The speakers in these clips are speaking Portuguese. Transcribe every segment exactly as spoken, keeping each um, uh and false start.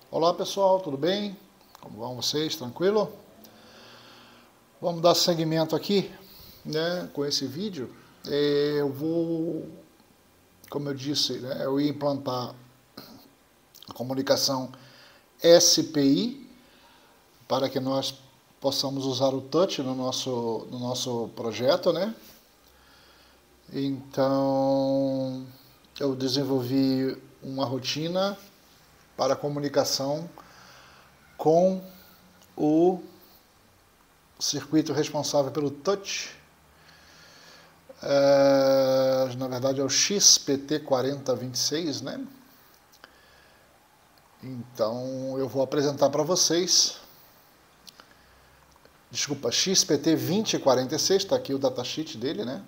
Olá pessoal, tudo bem? Como vão vocês? Tranquilo? Vamos dar seguimento aqui, né, com esse vídeo. É, eu vou, como eu disse, né, eu ia implantar a comunicação S P I para que nós possamos usar o touch no nosso, no nosso projeto, né? Então, eu desenvolvi uma rotina para comunicação com o circuito responsável pelo touch. É, na verdade é o X P T quarenta vinte e seis, né? Então eu vou apresentar para vocês. Desculpa, X P T vinte quarenta e seis, está aqui o datasheet dele, né?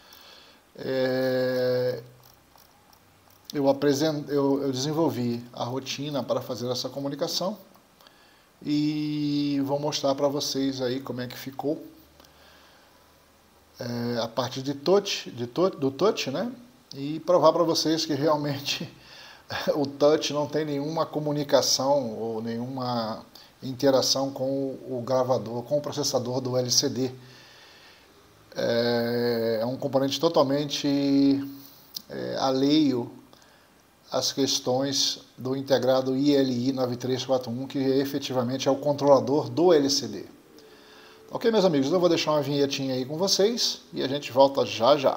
É, eu, apresent, eu, eu desenvolvi a rotina para fazer essa comunicação e vou mostrar para vocês aí como é que ficou é, a parte de touch, de touch, do touch, né? E provar para vocês que realmente o touch não tem nenhuma comunicação ou nenhuma interação com o gravador, com o processador do L C D. É, é um componente totalmente é, alheio às questões do integrado I L I nove três quatro um, que efetivamente é o controlador do L C D. Ok, meus amigos, eu vou deixar uma vinhetinha aí com vocês e a gente volta já já.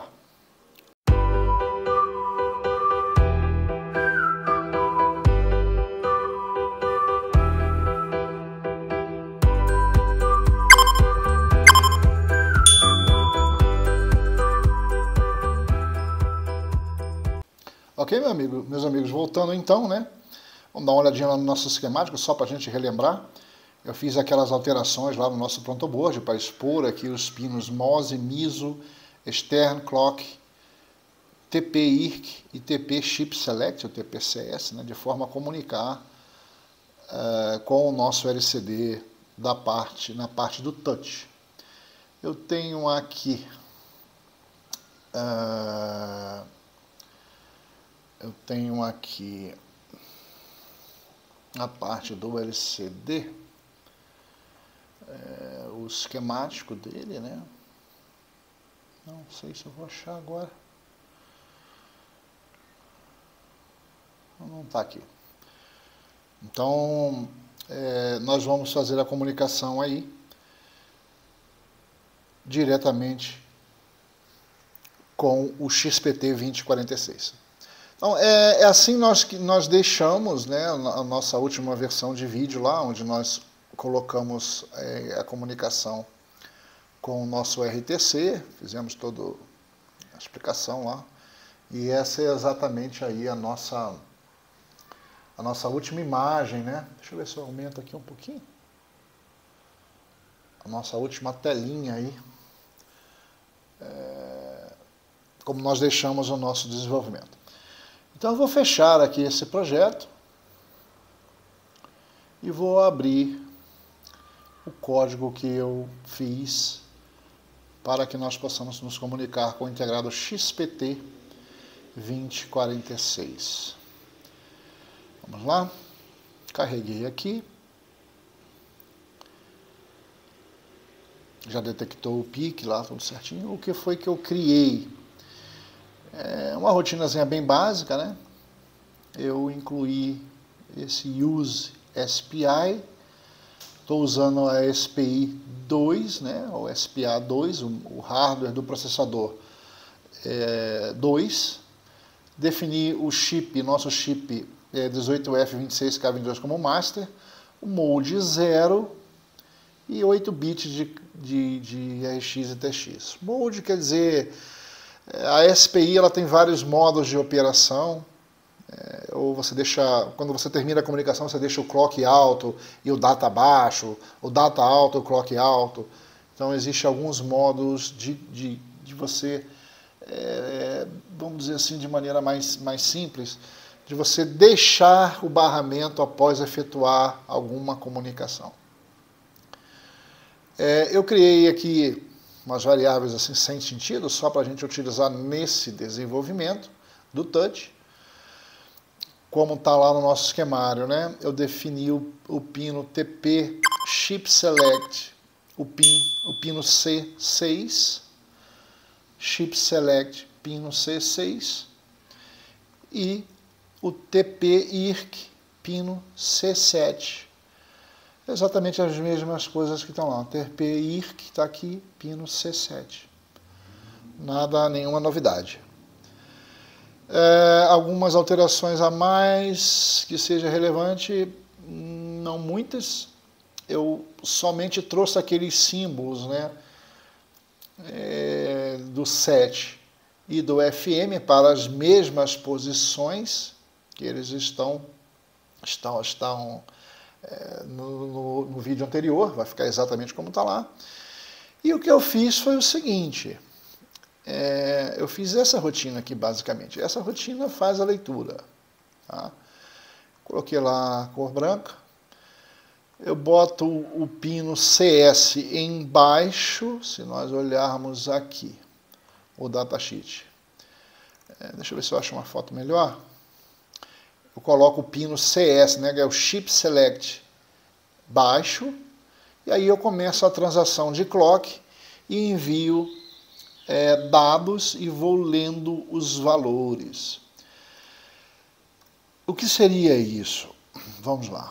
Ok, meu amigo, meus amigos, voltando então, né? Vamos dar uma olhadinha lá no nosso esquemático, só para a gente relembrar. Eu fiz aquelas alterações lá no nosso prontoboard para expor aqui os pinos MOSE, M I S O, Stern, Clock, T P I R C e T P Chip Select, o T P C S, né? De forma a comunicar uh, com o nosso L C D da parte, na parte do touch. Eu tenho aqui... Uh, Eu tenho aqui a parte do L C D, é, o esquemático dele, né? Não sei se eu vou achar agora. Não está aqui. Então, é, nós vamos fazer a comunicação aí diretamente com o X P T vinte quarenta e seis. Então, é, é assim nós, que nós deixamos, né, a nossa última versão de vídeo lá, onde nós colocamos é, a comunicação com o nosso R T C, fizemos toda a explicação lá, e essa é exatamente aí a nossa, a nossa última imagem, né? Deixa eu ver se eu aumento aqui um pouquinho. A nossa última telinha aí, é, como nós deixamos o nosso desenvolvimento. Então eu vou fechar aqui esse projeto e vou abrir o código que eu fiz para que nós possamos nos comunicar com o integrado X P T vinte quarenta e seis. Vamos lá, carreguei aqui, já detectou o pique lá, tudo certinho. O que foi que eu criei? É uma rotinazinha bem básica, né? Eu incluí esse use S P I, estou usando a S P I dois, né? O S P A dois, o, o hardware do processador é, dois. Defini o chip, nosso chip é, dezoito F vinte e seis K vinte e dois como master, o mode zero e oito bits de, de, de R X e T X. Mode quer dizer... A S P I ela tem vários modos de operação, é, ou você deixa, quando você termina a comunicação, você deixa o clock alto e o data baixo, o data alto e o clock alto. Então existem alguns modos de, de, de você, é, vamos dizer assim, de maneira mais, mais simples, de você deixar o barramento após efetuar alguma comunicação. É, eu criei aqui umas variáveis assim sem sentido, só para a gente utilizar nesse desenvolvimento do touch. como está lá no nosso esquemário, né? Eu defini o, o pino T P Chip Select, o, pin, o pino C seis, Chip Select pino C seis e o T P I R C pino C sete. Exatamente as mesmas coisas que estão lá. O T P I R C está aqui, pino C sete. Nada, nenhuma novidade. É, algumas alterações a mais que seja relevante, não muitas. Eu somente trouxe aqueles símbolos, né, é, do sete e do F M para as mesmas posições que eles estão, estão, estão é, no, no, no vídeo anterior, vai ficar exatamente como está lá. E o que eu fiz foi o seguinte, é, eu fiz essa rotina aqui basicamente. Essa rotina faz a leitura. Tá? Coloquei lá a cor branca. Eu boto o pino C S embaixo, se nós olharmos aqui, o datasheet. É, deixa eu ver se eu acho uma foto melhor. Eu coloco o pino C S, né, que é o Chip Select, baixo, e aí eu começo a transação de clock e envio é, dados e vou lendo os valores. O que seria isso? Vamos lá.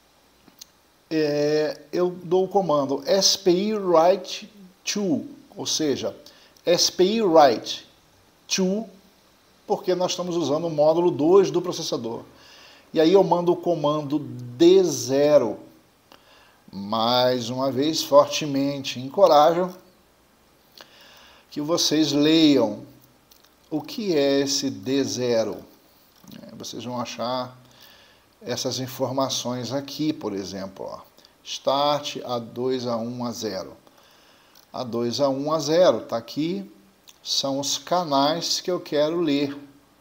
É, eu dou o comando S P I write to, ou seja, S P I write to, porque nós estamos usando o módulo dois do processador. E aí eu mando o comando D zero. Mais uma vez, fortemente encorajo que vocês leiam o que é esse D zero. Vocês vão achar essas informações aqui, por exemplo, ó. Start A dois, A um, A zero. A dois, A um, A zero, está aqui, são os canais que eu quero ler.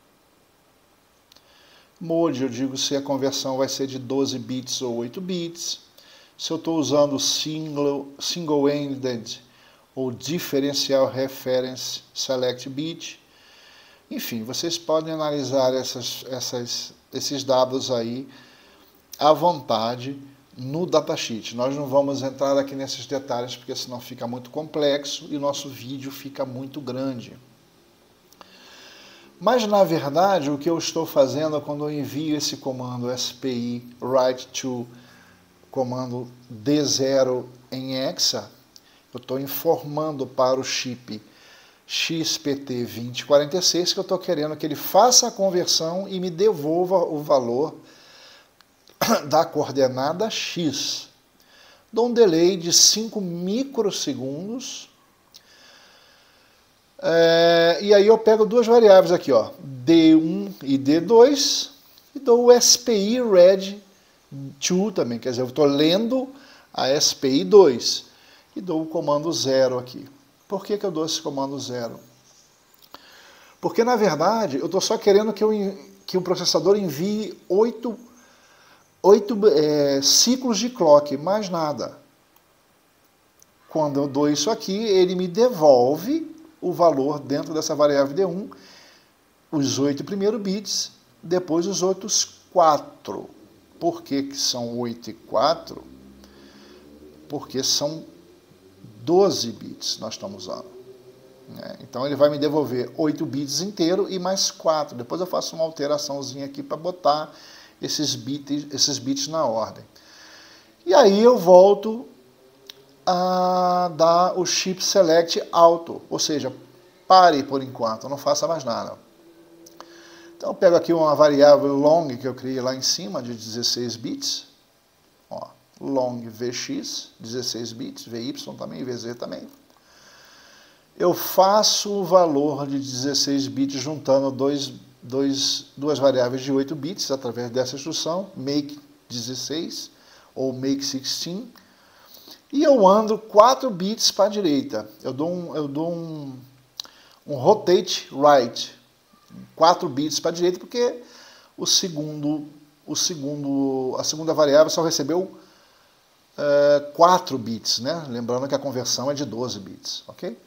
Mode, eu digo se a conversão vai ser de doze bits ou oito bits. Se eu estou usando single, single-ended ou differential reference select bit. Enfim, vocês podem analisar essas, essas, esses dados aí à vontade no datasheet. Nós não vamos entrar aqui nesses detalhes porque senão fica muito complexo e nosso vídeo fica muito grande. Mas na verdade o que eu estou fazendo quando eu envio esse comando S P I write to, comando D zero em hexa, eu estou informando para o chip X P T vinte quarenta e seis que eu estou querendo que ele faça a conversão e me devolva o valor da coordenada X. Dou um delay de cinco microsegundos. É, e aí eu pego duas variáveis aqui, ó, D um e D dois, e dou o S P I read to também, quer dizer, eu estou lendo a S P I dois, e dou o comando zero aqui. Por que que eu dou esse comando zero? Porque, na verdade, eu estou só querendo que, eu, que o processador envie oito, oito é, ciclos de clock, mais nada. Quando eu dou isso aqui, ele me devolve o valor dentro dessa variável D um, os oito primeiros bits, depois os outros quatro. Por que que são oito e quatro? Porque são doze bits nós estamos usando. Então ele vai me devolver oito bits inteiro e mais quatro. Depois eu faço uma alteraçãozinha aqui para botar esses bits, esses bits na ordem. E aí eu volto a dar o chip select auto, ou seja, pare por enquanto, não faça mais nada. Então eu pego aqui uma variável long que eu criei lá em cima de dezesseis bits, ó, long V X, dezesseis bits, V Y também, V Z também. Eu faço o valor de dezesseis bits juntando dois, dois, duas variáveis de oito bits através dessa instrução, make dezesseis ou make dezesseis, e eu ando quatro bits para a direita. Eu dou um, eu dou um, um rotate right, quatro bits para a direita, porque o segundo, o segundo, a segunda variável só recebeu uh, quatro bits, né? Lembrando que a conversão é de doze bits, ok?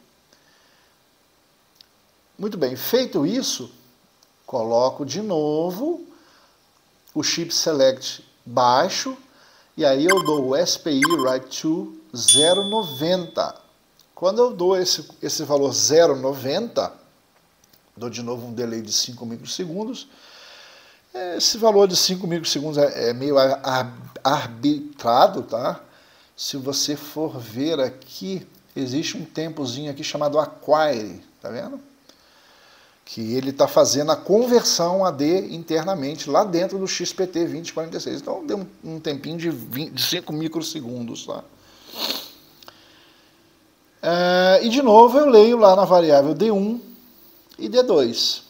Muito bem, feito isso, coloco de novo o chip select baixo, e aí eu dou o S P I write to zero vírgula noventa. Quando eu dou esse, esse valor zero vírgula noventa, dou de novo um delay de cinco microsegundos. Esse valor de cinco microsegundos é, é meio arbitrado, tá? Se você for ver aqui, existe um tempozinho aqui chamado acquire, tá vendo? Que ele está fazendo a conversão A D internamente lá dentro do X P T vinte quarenta e seis. Então deu um, um tempinho de, vinte, de cinco microsegundos, tá? É, e de novo eu leio lá na variável D um e D dois.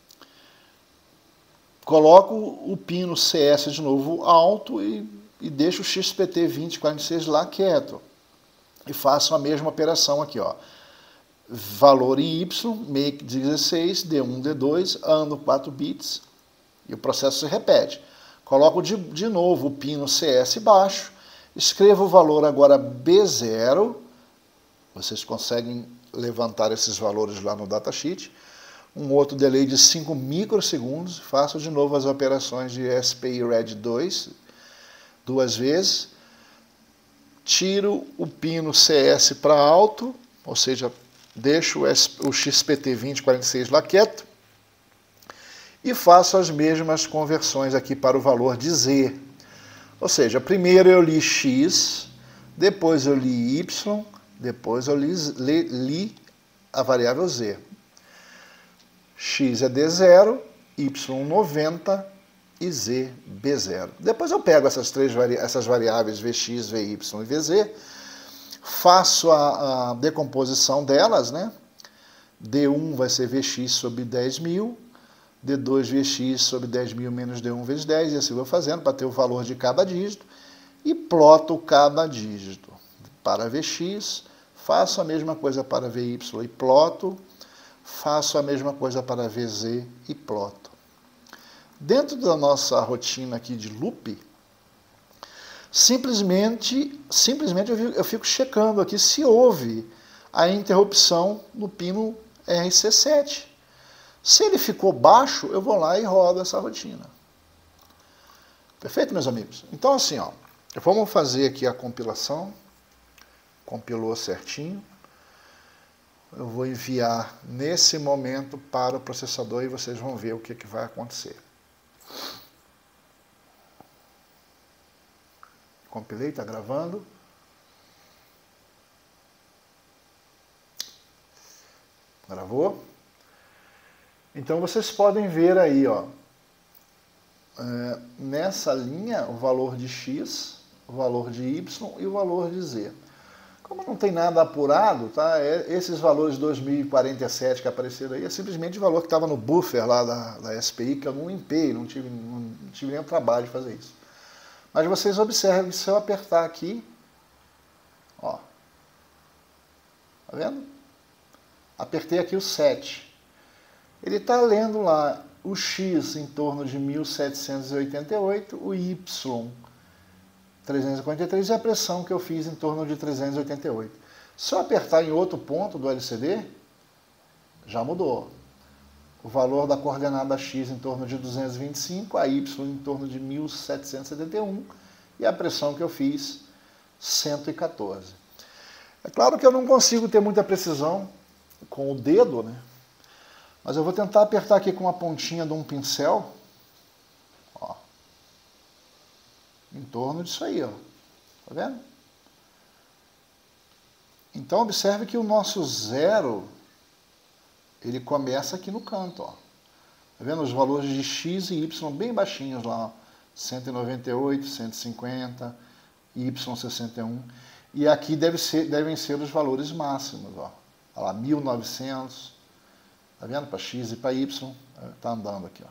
Coloco o pino C S de novo alto e, e deixo o X P T vinte quarenta e seis lá quieto. E faço a mesma operação aqui, ó. Valor em Y, make dezesseis, D um, D dois, ando quatro bits, e o processo se repete. Coloco de, de novo o pino C S baixo, escrevo o valor agora B zero, vocês conseguem levantar esses valores lá no datasheet, um outro delay de cinco microsegundos, faço de novo as operações de S P I read dois, duas vezes, tiro o pino C S para alto, ou seja, deixo o X P T vinte quarenta e seis lá quieto e faço as mesmas conversões aqui para o valor de Z. Ou seja, primeiro eu li X, depois eu li Y, depois eu li, li, li a variável Z. X é D zero, Y noventa e Z B zero. Depois eu pego essas três vari essas variáveis V X, V Y e V Z, faço a, a decomposição delas, né? D um vai ser V X sobre dez mil, D dois V X sobre dez mil menos D um vezes dez, e assim vou fazendo para ter o valor de cada dígito, e ploto cada dígito. Para V X, faço a mesma coisa para V Y e ploto, faço a mesma coisa para V Z e ploto. Dentro da nossa rotina aqui de loop, Simplesmente, simplesmente eu fico checando aqui se houve a interrupção no pino R C sete. Se ele ficou baixo, eu vou lá e rodo essa rotina. Perfeito, meus amigos? Então, assim, ó, vamos fazer aqui a compilação. Compilou certinho. Eu vou enviar nesse momento para o processador e vocês vão ver o que, que vai acontecer. Compilei, está gravando. Gravou. Então vocês podem ver aí, ó, é, nessa linha o valor de X, o valor de Y e o valor de Z. Como não tem nada apurado, tá? É, esses valores de dois mil e quarenta e sete que apareceram aí é simplesmente o valor que estava no buffer lá da, da S P I, que eu não limpei, não tive, não, não tive nenhum trabalho de fazer isso. Mas vocês observem que se eu apertar aqui, ó, tá vendo? Apertei aqui o sete. Ele está lendo lá o X em torno de mil setecentos e oitenta e oito, o Y trezentos e quarenta e três e a pressão que eu fiz em torno de trezentos e oitenta e oito. Se eu apertar em outro ponto do L C D, já mudou. O valor da coordenada X em torno de duzentos e vinte e cinco, a Y em torno de mil setecentos e setenta e um e a pressão que eu fiz, cento e quatorze. É claro que eu não consigo ter muita precisão com o dedo, né? Mas eu vou tentar apertar aqui com a pontinha de um pincel, ó, em torno disso aí, ó. Tá vendo? Então observe que o nosso zero, ele começa aqui no canto, ó. Tá vendo os valores de X e Y bem baixinhos lá, ó. cento e noventa e oito, cento e cinquenta, Y sessenta e um. E aqui deve ser, devem ser os valores máximos, ó. Olha lá, mil e novecentos. Tá vendo? Para X e para Y. Tá andando aqui, ó.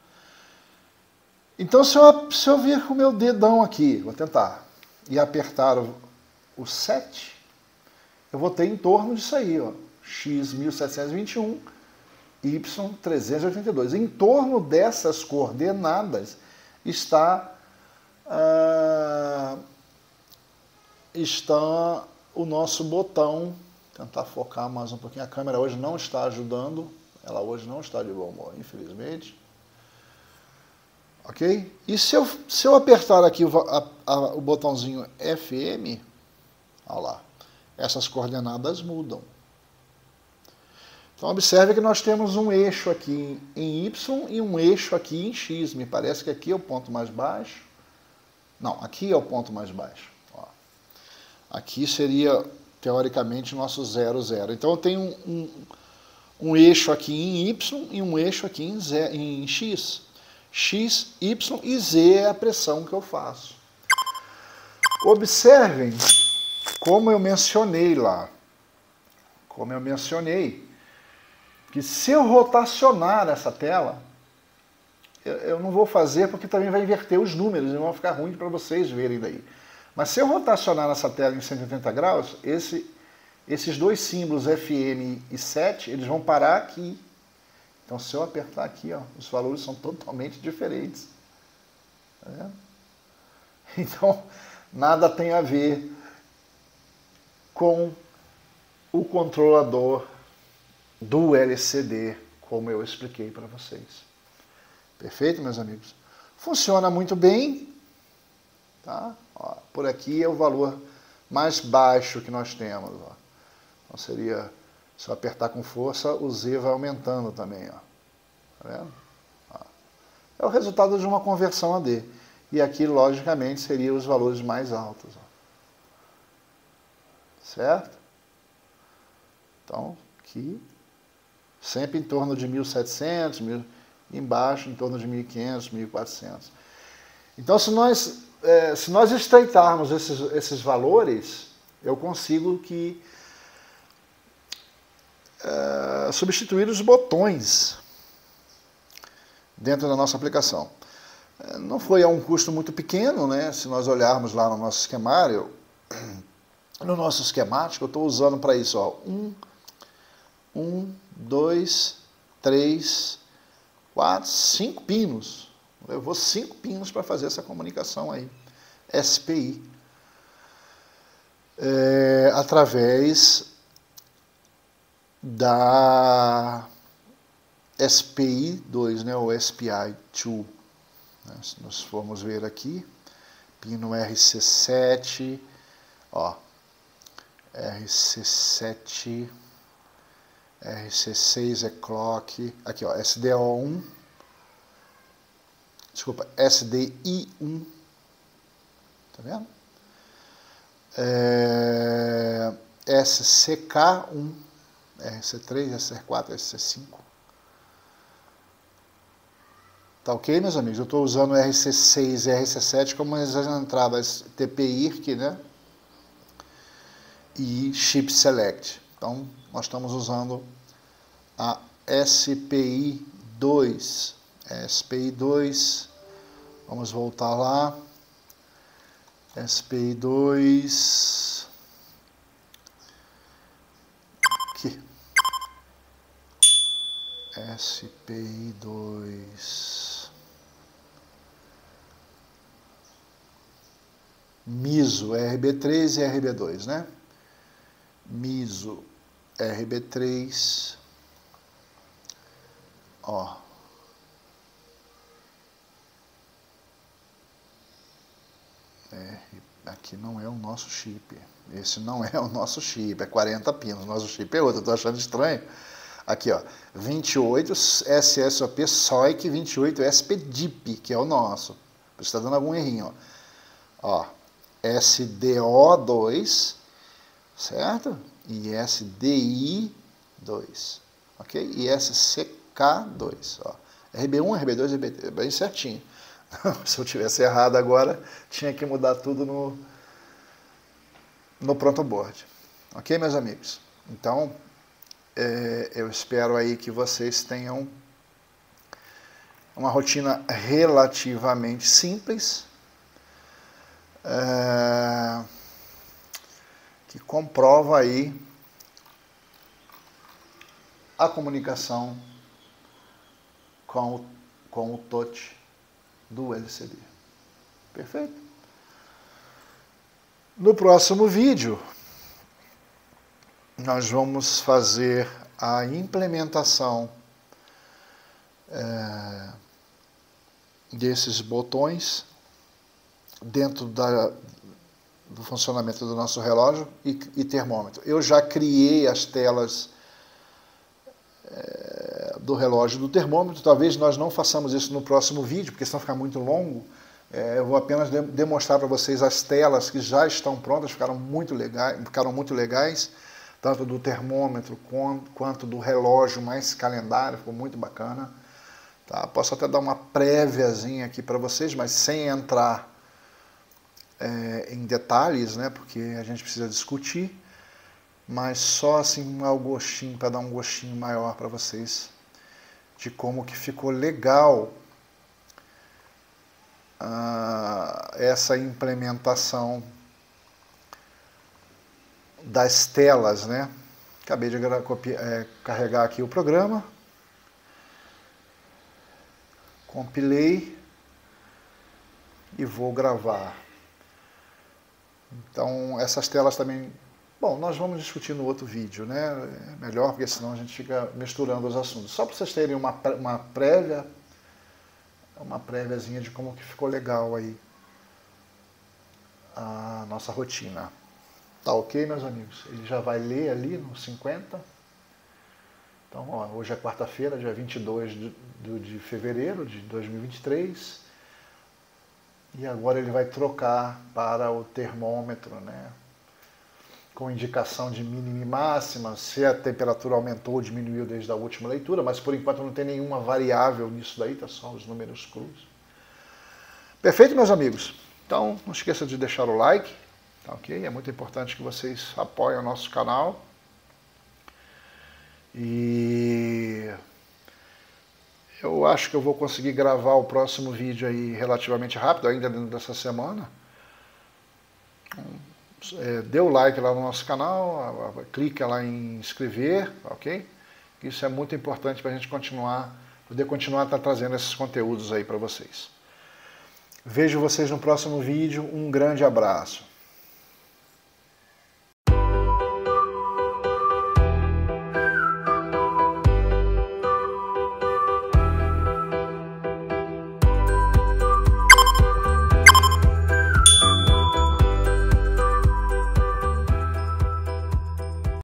Então, se eu, se eu vir com o meu dedão aqui, vou tentar, e apertar o, o sete, eu vou ter em torno disso aí, ó. X mil setecentos e vinte e um, Y trezentos e oitenta e dois. Em torno dessas coordenadas está, ah, está o nosso botão. Tentar focar mais um pouquinho. A câmera hoje não está ajudando. Ela hoje não está de bom humor, infelizmente. Ok? E se eu, se eu apertar aqui o, a, a, o botãozinho F M, olha lá, essas coordenadas mudam. Então observe que nós temos um eixo aqui em Y e um eixo aqui em X. Me parece que aqui é o ponto mais baixo. Não, aqui é o ponto mais baixo. Ó. Aqui seria, teoricamente, nosso zero, zero. Então eu tenho um, um, um eixo aqui em Y e um eixo aqui em, Z, em X. X, Y e Z é a pressão que eu faço. Observem como eu mencionei lá. Como eu mencionei. Que se eu rotacionar essa tela, eu, eu não vou fazer porque também vai inverter os números e vão ficar ruim para vocês verem daí. Mas se eu rotacionar essa tela em cento e oitenta graus, esse, esses dois símbolos F M e sete, eles vão parar aqui. Então se eu apertar aqui, ó, os valores são totalmente diferentes. Tá vendo? Então nada tem a ver com o controlador do L C D, como eu expliquei para vocês. Perfeito, meus amigos? Funciona muito bem. Tá? Ó, por aqui é o valor mais baixo que nós temos. Ó. Então seria, se eu apertar com força, o Z vai aumentando também. Ó. Tá vendo? Ó. É o resultado de uma conversão A D. E aqui, logicamente, seriam os valores mais altos. Ó. Certo? Então, aqui... sempre em torno de mil e setecentos, mil, embaixo em torno de mil e quinhentos, mil e quatrocentos. Então, se nós, é, se nós estreitarmos esses, esses valores, eu consigo que é, substituir os botões dentro da nossa aplicação. Não foi a um custo muito pequeno, né? Se nós olharmos lá no nosso esquemário, no nosso esquemático, eu estou usando para isso, ó, um, um, dois, três, quatro, cinco pinos. Levou cinco pinos para fazer essa comunicação aí. S P I. É, através da S P I dois, né, ou S P I dois. Né, se nós formos ver aqui, pino R C sete, ó, R C sete... R C seis é clock, aqui ó, S D O um, desculpa, S D I um, tá vendo? É, S C K um, R C três, S C quatro, S C cinco. Tá ok, meus amigos? Eu estou usando R C seis e R C sete como as entradas T P I R C, né? E Chip Select. Então, nós estamos usando a S P I dois. S P I dois, vamos voltar lá. S P I dois. Aqui. S P I dois. MISO, R B três e R B dois, né? MISO, R B três, ó, é, aqui não é o nosso chip, esse não é o nosso chip, é quarenta pinos, nosso chip é outro, eu tô achando estranho. Aqui, ó, vinte e oito S S O P S O I C vinte e oito S P D I P, que é o nosso, está dando algum errinho, ó, ó S D O dois, certo? E S D I dois, ok? E S C K dois, ó. R B um, R B dois, R B três, bem certinho. Se eu tivesse errado agora, tinha que mudar tudo no, no pronto board. Ok, meus amigos? Então, é, eu espero aí que vocês tenham uma rotina relativamente simples, é, que comprova aí a comunicação com o, com o touch do L C D. Perfeito? No próximo vídeo, nós vamos fazer a implementação é, desses botões dentro da, do funcionamento do nosso relógio e, e termômetro. Eu já criei as telas é, do relógio e do termômetro. Talvez nós não façamos isso no próximo vídeo, porque senão fica muito longo. É, eu vou apenas de, demonstrar para vocês as telas que já estão prontas, ficaram muito legais, ficaram muito legais, tanto do termômetro quanto, quanto do relógio mais calendário, ficou muito bacana. Tá? Posso até dar uma préviazinha aqui para vocês, mas sem entrar é, em detalhes, né? Porque a gente precisa discutir, mas só assim um gostinho, para dar um gostinho maior para vocês de como que ficou legal ah, essa implementação das telas, né? Acabei de copiar, é, carregar aqui o programa, compilei e vou gravar. Então essas telas também, bom, nós vamos discutir no outro vídeo, né? É melhor, porque senão a gente fica misturando os assuntos. Só para vocês terem uma, uma prévia, uma préviazinha de como que ficou legal aí a nossa rotina. Tá ok, meus amigos? Ele já vai ler ali no cinquenta. Então, ó, hoje é quarta-feira, dia vinte e dois de, de fevereiro de dois mil e vinte e três. E agora ele vai trocar para o termômetro, né? Com indicação de mínima e máxima, se a temperatura aumentou ou diminuiu desde a última leitura, mas por enquanto não tem nenhuma variável nisso daí, tá só os números crus. Perfeito, meus amigos? Então, não esqueça de deixar o like. Tá, ok? É muito importante que vocês apoiem o nosso canal. E eu acho que eu vou conseguir gravar o próximo vídeo aí relativamente rápido, ainda dentro dessa semana. É, dê o like lá no nosso canal, clique lá em inscrever, ok? Isso é muito importante para a gente continuar, poder continuar tá trazendo esses conteúdos aí para vocês. Vejo vocês no próximo vídeo. Um grande abraço.